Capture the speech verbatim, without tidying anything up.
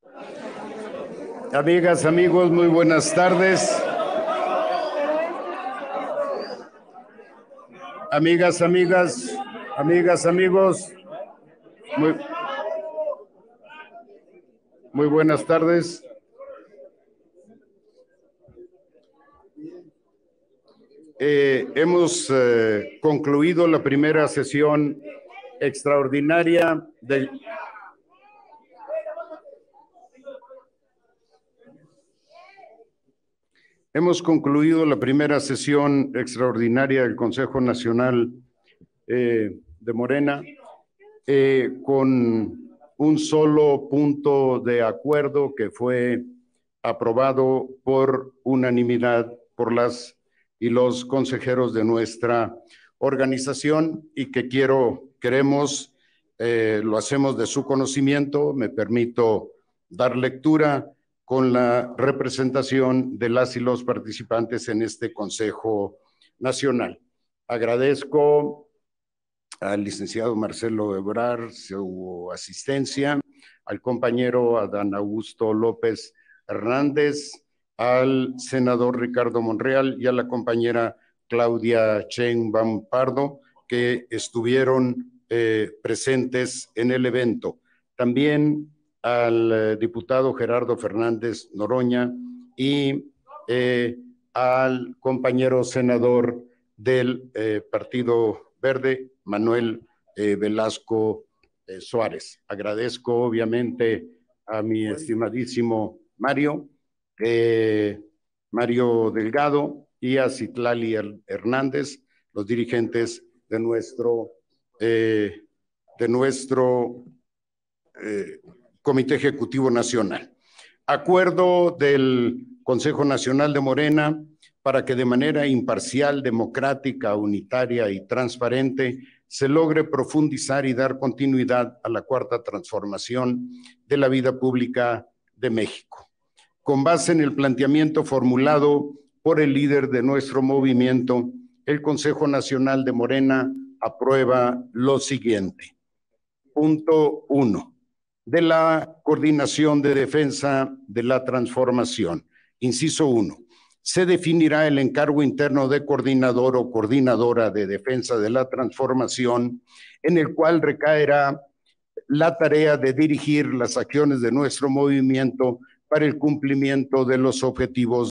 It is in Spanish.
Amigas, amigos, muy buenas tardes. Amigas, amigas, amigas, amigos, muy, muy buenas tardes. Eh, hemos eh, concluido la primera sesión extraordinaria del... Hemos concluido la primera sesión extraordinaria del Consejo Nacional eh, de Morena eh, con un solo punto de acuerdo que fue aprobado por unanimidad por las y los consejeros de nuestra organización y que quiero, queremos, eh, lo hacemos de su conocimiento. Me permito dar lectura con la representación de las y los participantes en este Consejo Nacional. Agradezco al licenciado Marcelo Ebrard su asistencia, al compañero Adán Augusto López Hernández, al senador Ricardo Monreal y a la compañera Claudia Sheinbaum Pardo, que estuvieron eh, presentes en el evento. También al eh, diputado Gerardo Fernández Noroña y eh, al compañero senador del eh, Partido Verde, Manuel eh, Velasco eh, Suárez. Agradezco obviamente a mi estimadísimo Mario, eh, Mario Delgado y a Citlali Hernández, los dirigentes de nuestro, eh, de nuestro eh, Comité Ejecutivo Nacional. Acuerdo del Consejo Nacional de Morena para que de manera imparcial, democrática, unitaria y transparente se logre profundizar y dar continuidad a la cuarta transformación de la vida pública de México. Con base en el planteamiento formulado por el líder de nuestro movimiento, el Consejo Nacional de Morena aprueba lo siguiente. Punto uno. De la Coordinación de Defensa de la Transformación. Inciso uno. Se definirá el encargo interno de coordinador o coordinadora de defensa de la transformación, en el cual recaerá la tarea de dirigir las acciones de nuestro movimiento para el cumplimiento de los objetivos